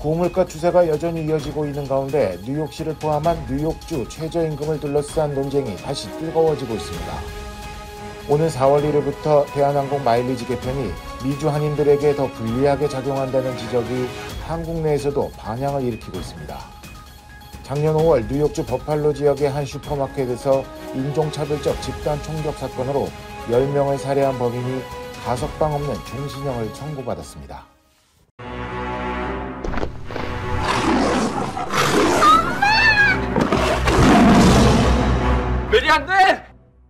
고물가 추세가 여전히 이어지고 있는 가운데 뉴욕시를 포함한 뉴욕주 최저임금을 둘러싼 논쟁이 다시 뜨거워지고 있습니다. 오는 4월 1일부터 대한항공 마일리지 개편이 미주 한인들에게 더 불리하게 작용한다는 지적이 한국 내에서도 반향을 일으키고 있습니다. 작년 5월 뉴욕주 버팔로 지역의 한 슈퍼마켓에서 인종차별적 집단 총격 사건으로 10명을 살해한 범인이 가석방 없는 종신형을 청구받았습니다. 메리 안 돼!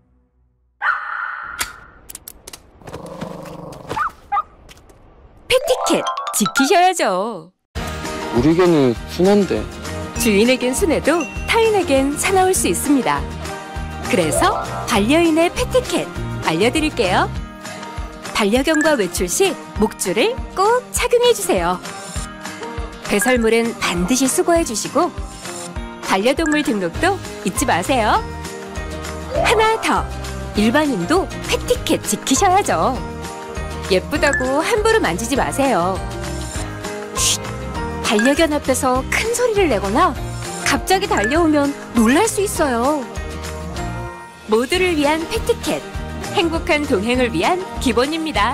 패티켓 지키셔야죠. 우리 개는 순한데. 주인에겐 순해도 타인에겐 사나울 수 있습니다. 그래서 반려인의 패티켓 알려드릴게요. 반려견과 외출 시 목줄을 꼭 착용해주세요. 배설물은 반드시 수거해주시고 반려동물 등록도 잊지 마세요. 하나 더, 일반인도 패티켓 지키셔야죠. 예쁘다고 함부로 만지지 마세요. 쉿! 반려견 앞에서 큰 소리를 내거나 갑자기 달려오면 놀랄 수 있어요. 모두를 위한 패티켓, 행복한 동행을 위한 기본입니다.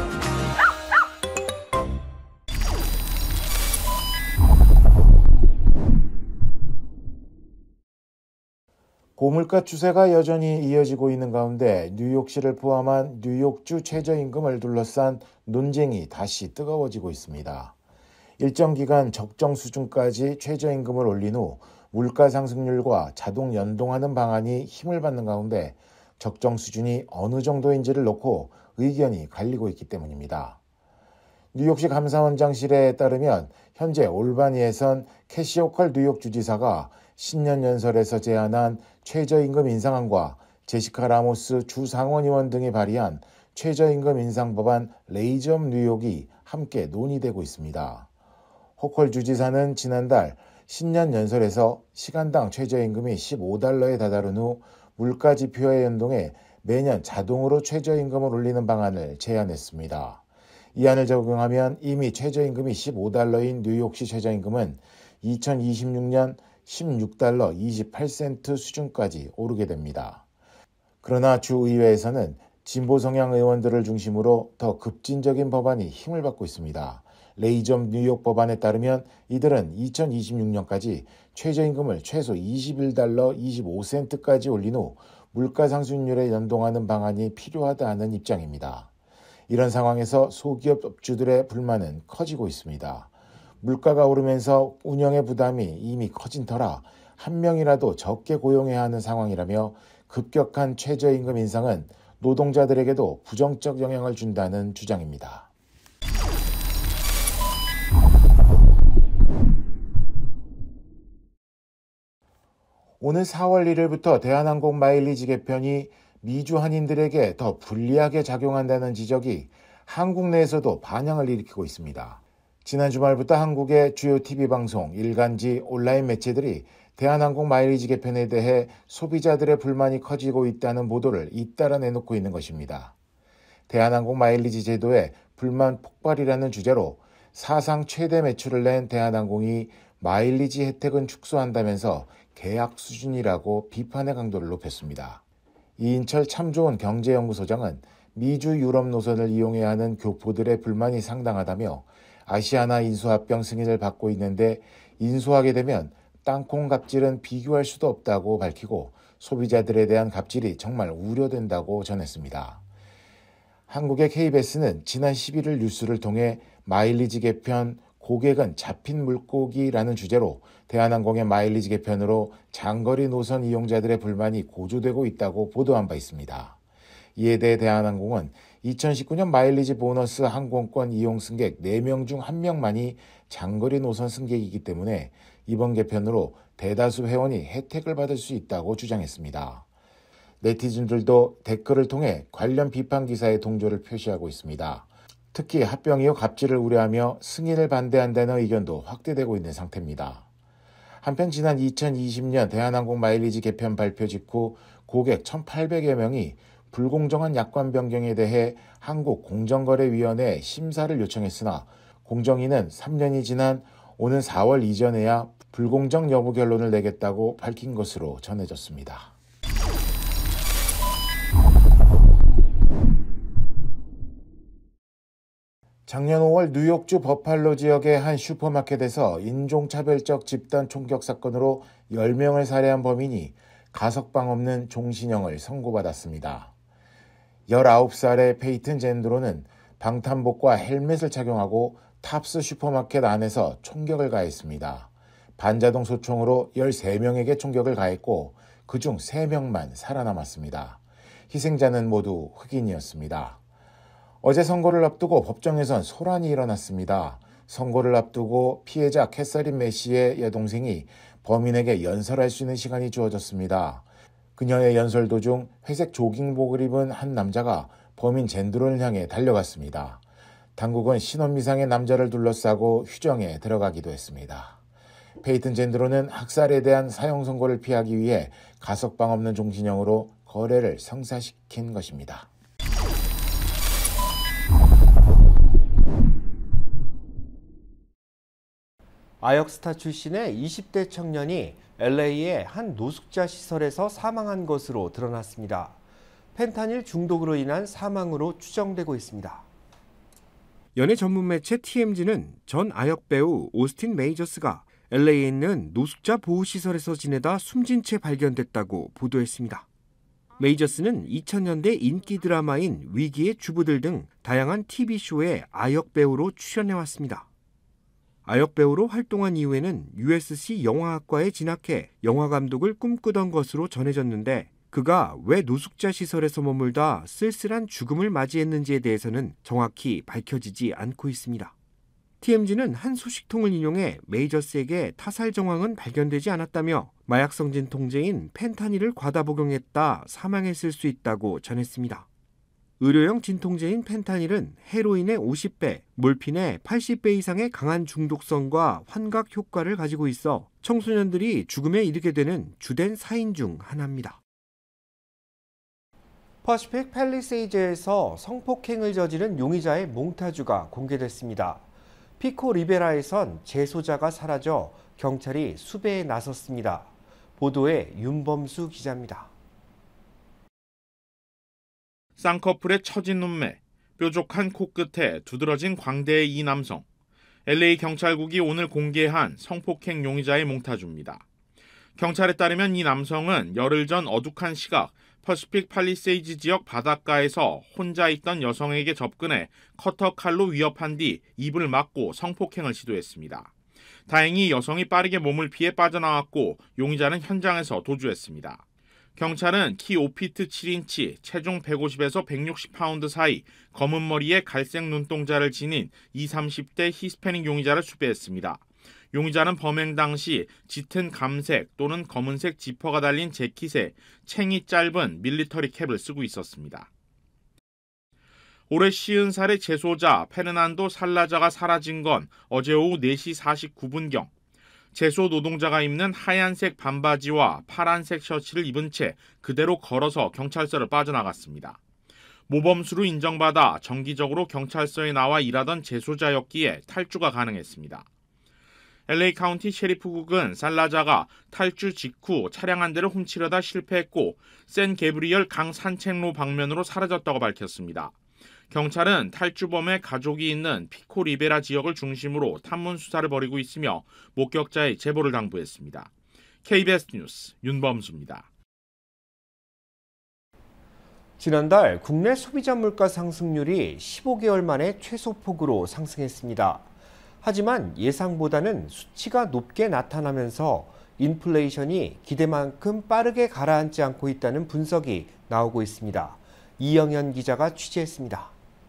고물가 추세가 여전히 이어지고 있는 가운데 뉴욕시를 포함한 뉴욕주 최저임금을 둘러싼 논쟁이 다시 뜨거워지고 있습니다. 일정 기간 적정 수준까지 최저임금을 올린 후 물가 상승률과 자동 연동하는 방안이 힘을 받는 가운데 적정 수준이 어느 정도인지를 놓고 의견이 갈리고 있기 때문입니다. 뉴욕시 감사원장실에 따르면 현재 올바니에선 캐시 호컬 뉴욕 주지사가 신년연설에서 제안한 최저임금 인상안과 제시카 라모스 주 상원의원 등이 발의한 최저임금 인상 법안 레이즈 업 뉴욕이 함께 논의되고 있습니다. 호컬 주지사는 지난달 신년연설에서 시간당 최저임금이 $15에 다다른 후 물가 지표에 연동해 매년 자동으로 최저임금을 올리는 방안을 제안했습니다. 이 안을 적용하면 이미 최저임금이 $15인 뉴욕시 최저임금은 2026년 $16.28 수준까지 오르게 됩니다. 그러나 주의회에서는 진보 성향 의원들을 중심으로 더 급진적인 법안이 힘을 받고 있습니다. 레이즈 업 뉴욕 법안에 따르면 이들은 2026년까지 최저임금을 최소 $21.25까지 올린 후 물가 상승률에 연동하는 방안이 필요하다는 입장입니다. 이런 상황에서 소기업 업주들의 불만은 커지고 있습니다. 물가가 오르면서 운영의 부담이 이미 커진 터라 한 명이라도 적게 고용해야 하는 상황이라며 급격한 최저임금 인상은 노동자들에게도 부정적 영향을 준다는 주장입니다. 오늘 4월 1일부터 대한항공 마일리지 개편이 미주 한인들에게 더 불리하게 작용한다는 지적이 한국 내에서도 반향을 일으키고 있습니다. 지난 주말부터 한국의 주요 TV방송, 일간지, 온라인 매체들이 대한항공 마일리지 개편에 대해 소비자들의 불만이 커지고 있다는 보도를 잇따라 내놓고 있는 것입니다. 대한항공 마일리지 제도의 불만 폭발이라는 주제로 사상 최대 매출을 낸 대한항공이 마일리지 혜택은 축소한다면서 계약 수준이라고 비판의 강도를 높였습니다. 이인철 참 좋은 경제연구소장은 미주 유럽 노선을 이용해야 하는 교포들의 불만이 상당하다며 아시아나 인수합병 승인을 받고 있는데 인수하게 되면 땅콩 갑질은 비교할 수도 없다고 밝히고 소비자들에 대한 갑질이 정말 우려된다고 전했습니다. 한국의 KBS는 지난 11일 뉴스를 통해 마일리지 개편 고객은 잡힌 물고기라는 주제로 대한항공의 마일리지 개편으로 장거리 노선 이용자들의 불만이 고조되고 있다고 보도한 바 있습니다. 이에 대해 대한항공은 2019년 마일리지 보너스 항공권 이용 승객 4명 중 1명만이 장거리 노선 승객이기 때문에 이번 개편으로 대다수 회원이 혜택을 받을 수 있다고 주장했습니다. 네티즌들도 댓글을 통해 관련 비판 기사에 동조를 표시하고 있습니다. 특히 합병 이후 갑질을 우려하며 승인을 반대한다는 의견도 확대되고 있는 상태입니다. 한편 지난 2020년 대한항공 마일리지 개편 발표 직후 고객 1,800여 명이 불공정한 약관 변경에 대해 한국공정거래위원회에 심사를 요청했으나 공정위는 3년이 지난 오는 4월 이전에야 불공정 여부 결론을 내겠다고 밝힌 것으로 전해졌습니다. 작년 5월 뉴욕주 버팔로 지역의 한 슈퍼마켓에서 인종차별적 집단 총격 사건으로 10명을 살해한 범인이 가석방 없는 종신형을 선고받았습니다. 19살의 페이튼 젠드로는 방탄복과 헬멧을 착용하고 탑스 슈퍼마켓 안에서 총격을 가했습니다. 반자동 소총으로 13명에게 총격을 가했고 그중 3명만 살아남았습니다. 희생자는 모두 흑인이었습니다. 어제 선고를 앞두고 법정에선 소란이 일어났습니다. 선고를 앞두고 피해자 캐서린 메시의 여동생이 범인에게 연설할 수 있는 시간이 주어졌습니다. 그녀의 연설 도중 회색 조깅복을 입은 한 남자가 범인 젠드로를 향해 달려갔습니다. 당국은 신원미상의 남자를 둘러싸고 휴정에 들어가기도 했습니다. 페이튼 젠드로는 학살에 대한 사형 선고를 피하기 위해 가석방 없는 종신형으로 거래를 성사시킨 것입니다. 아역스타 출신의 20대 청년이 LA의 한 노숙자 시설에서 사망한 것으로 드러났습니다. 펜타닐 중독으로 인한 사망으로 추정되고 있습니다. 연예 전문 매체 TMZ는 전 아역 배우 오스틴 메이저스가 LA에 있는 노숙자 보호시설에서 지내다 숨진 채 발견됐다고 보도했습니다. 메이저스는 2000년대 인기 드라마인 위기의 주부들 등 다양한 TV쇼에 아역 배우로 출연해왔습니다. 아역 배우로 활동한 이후에는 USC 영화학과에 진학해 영화 감독을 꿈꾸던 것으로 전해졌는데 그가 왜 노숙자 시설에서 머물다 쓸쓸한 죽음을 맞이했는지에 대해서는 정확히 밝혀지지 않고 있습니다. TMZ는 한 소식통을 인용해 메이저스에게 타살 정황은 발견되지 않았다며 마약성 진통제인 펜타닐을 과다 복용했다 사망했을 수 있다고 전했습니다. 의료용 진통제인 펜타닐은 헤로인의 50배, 몰핀의 80배 이상의 강한 중독성과 환각 효과를 가지고 있어 청소년들이 죽음에 이르게 되는 주된 사인 중 하나입니다. 퍼시픽 팰리세이드에서 성폭행을 저지른 용의자의 몽타주가 공개됐습니다. 피코 리베라에선 재소자가 사라져 경찰이 수배에 나섰습니다. 보도에 윤범수 기자입니다. 쌍꺼풀에 처진 눈매, 뾰족한 코끝에 두드러진 광대의 이 남성. LA 경찰국이 오늘 공개한 성폭행 용의자의 몽타주입니다. 경찰에 따르면 이 남성은 열흘 전 어둑한 시각 퍼시픽 팔리세이즈 지역 바닷가에서 혼자 있던 여성에게 접근해 커터 칼로 위협한 뒤 입을 막고 성폭행을 시도했습니다. 다행히 여성이 빠르게 몸을 피해 빠져나왔고 용의자는 현장에서 도주했습니다. 경찰은 키 5피트 7인치, 체중 150에서 160파운드 사이, 검은 머리에 갈색 눈동자를 지닌 20, 30대 히스패닉 용의자를 수배했습니다. 용의자는 범행 당시 짙은 감색 또는 검은색 지퍼가 달린 재킷에 챙이 짧은 밀리터리 캡을 쓰고 있었습니다. 올해 50살의 재소자 페르난도 살라자가 사라진 건 어제 오후 4시 49분경. 재소 노동자가 입는 하얀색 반바지와 파란색 셔츠를 입은 채 그대로 걸어서 경찰서를 빠져나갔습니다. 모범수로 인정받아 정기적으로 경찰서에 나와 일하던 재소자였기에 탈주가 가능했습니다. LA 카운티 셰리프국은 살라자가 탈주 직후 차량 한 대를 훔치려다 실패했고 샌 게브리얼 강 산책로 방면으로 사라졌다고 밝혔습니다. 경찰은 탈주범의 가족이 있는 피코 리베라 지역을 중심으로 탐문 수사를 벌이고 있으며 목격자의 제보를 당부했습니다. KBS 뉴스 윤범수입니다. 지난달 국내 소비자 물가 상승률이 15개월 만에 최소폭으로 상승했습니다. 하지만 예상보다는 수치가 높게 나타나면서 인플레이션이 기대만큼 빠르게 가라앉지 않고 있다는 분석이 나오고 있습니다. 이영현 기자가 취재했습니다.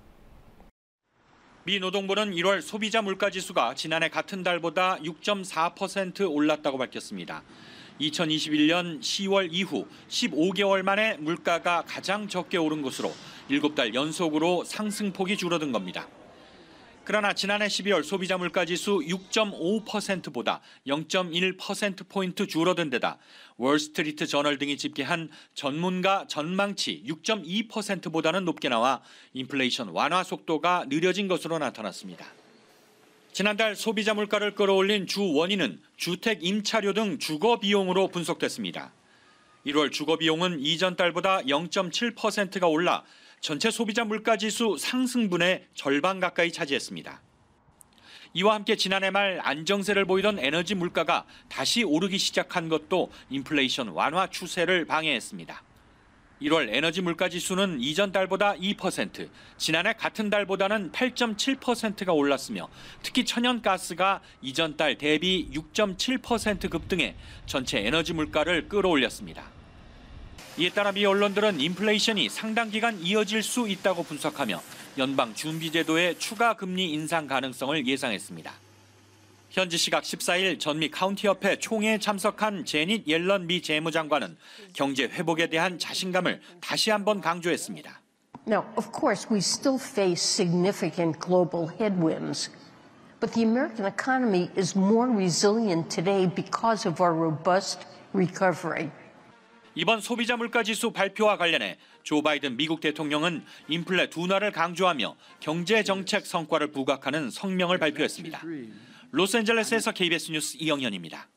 미 노동부는 1월 소비자 물가지수가 지난해 같은 달보다 6.4% 올랐다고 밝혔습니다. 2021년 10월 이후 15개월 만에 물가가 가장 적게 오른 것으로 7달 연속으로 상승폭이 줄어든 겁니다. 그러나 지난해 12월 소비자 물가지수 6.5%보다 0.1%포인트 줄어든 데다 월스트리트 저널 등이 집계한 전문가 전망치 6.2%보다는 높게 나와 인플레이션 완화 속도가 느려진 것으로 나타났습니다. 지난달 소비자 물가를 끌어올린 주 원인은 주택 임차료 등 주거 비용으로 분석됐습니다. 1월 주거 비용은 이전 달보다 0.7%가 올라 전체 소비자 물가 지수 상승분의 절반 가까이 차지했습니다. 이와 함께 지난해 말 안정세를 보이던 에너지 물가가 다시 오르기 시작한 것도 인플레이션 완화 추세를 방해했습니다. 1월 에너지 물가 지수는 이전 달보다 2%, 지난해 같은 달보다는 8.7%가 올랐으며 특히 천연가스가 이전 달 대비 6.7% 급등해 전체 에너지 물가를 끌어올렸습니다. 이에 따라 미 언론들은 인플레이션이 상당 기간 이어질 수 있다고 분석하며 연방 준비제도의 추가 금리 인상 가능성을 예상했습니다. 현지 시각 14일 전미 카운티협회 총회에 참석한 제닛 옐런 미 재무장관은 경제 회복에 대한 자신감을 다시 한번 강조했습니다. Now, of course, we still face significant global headwinds, but the American economy is more resilient today because of our robust recovery. 이번 소비자 물가 지수 발표와 관련해 조 바이든 미국 대통령은 인플레 둔화를 강조하며 경제 정책 성과를 부각하는 성명을 발표했습니다. 로스앤젤레스에서 KBS 뉴스 이영현입니다.